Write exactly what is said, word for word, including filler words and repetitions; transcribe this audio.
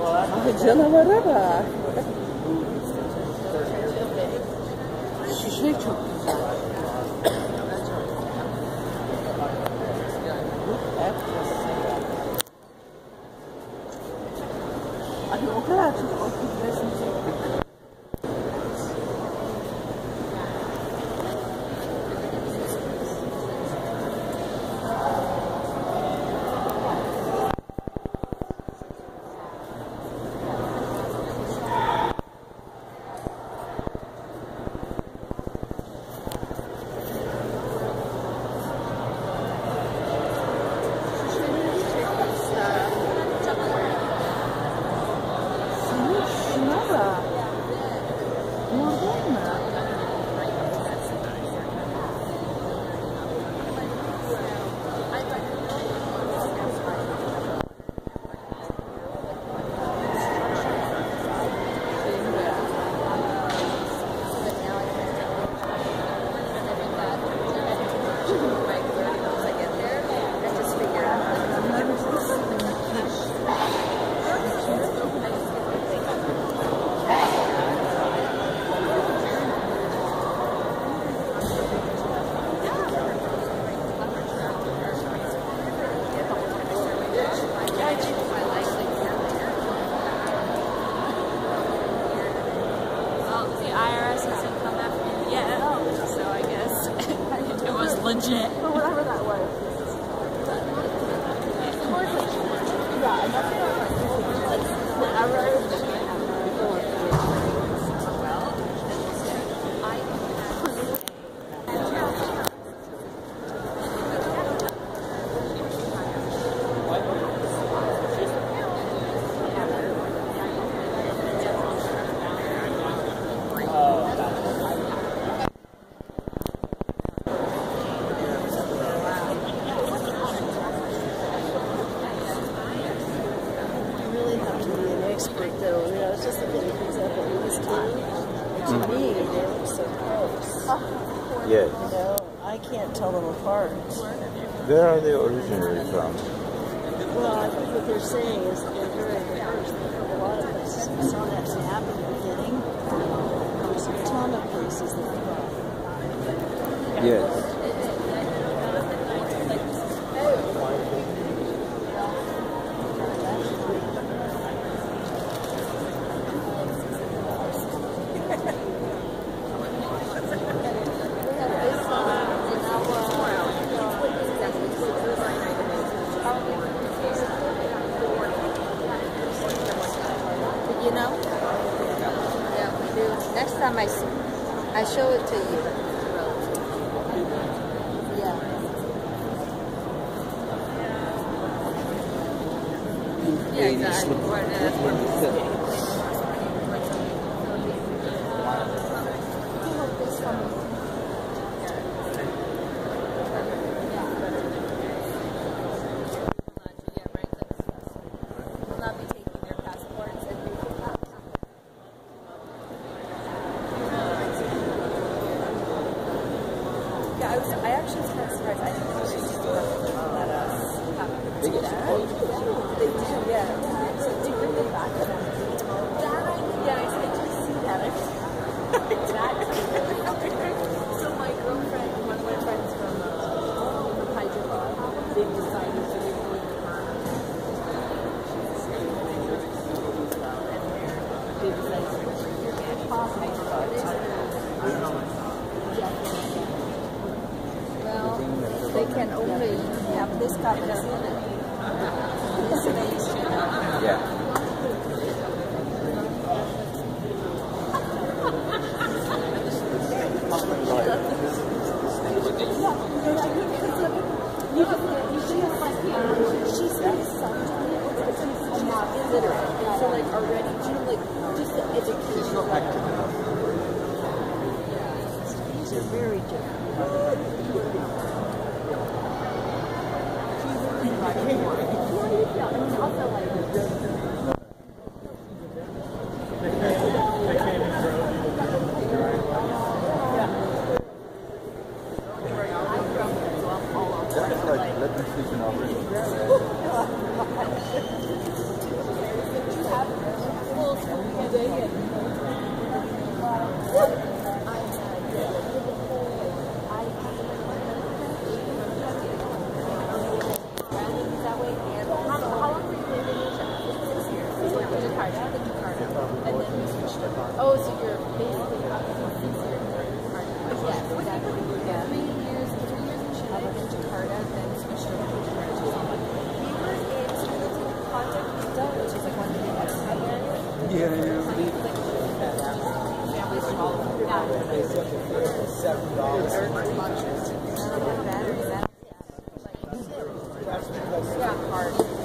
Canavara bak. Şişe çok güzel. Ay o kadar çok orkid resim çektim. Legit. Or whatever that was. Yeah, and that's what I wrote. Though, you know, it's just a little example of these two. To me, they look so close. Yes. You know, I can't tell them apart. Where are they originally from? Well, I think what they're saying is that they're very diverse. From a lot of places. We saw that happen in the beginning. There's a ton of places that they're from. Yes. You know? Yeah, we do. Next time I, I show it to you. Yeah. Yeah, exactly. Yeah, I was. I actually was kind of surprised. I didn't know they just let us have to do that. They do, yeah. So do you bring them back? That I, yeah, I, I did see that. I exactly. So my girlfriend, one of my friends from uh, Hyderabad, they decided to do it. They decided to bring their man from Hyderabad. They can only have this kind of this space, you know. Yeah. She says sometimes she's not illiterate, and so like already, you know, like just the educational level. These are very different. Let me sleep in our room. Oh, so you're basically up to yeah, exactly. Yeah. Three years, three years in Chile, then Jakarta, then switched over to Jakarta. We were in Contact Vista, which is like one of the big expat areas. Yeah, yeah. Families from all over. Yeah. Seven dollars. Yeah, hard.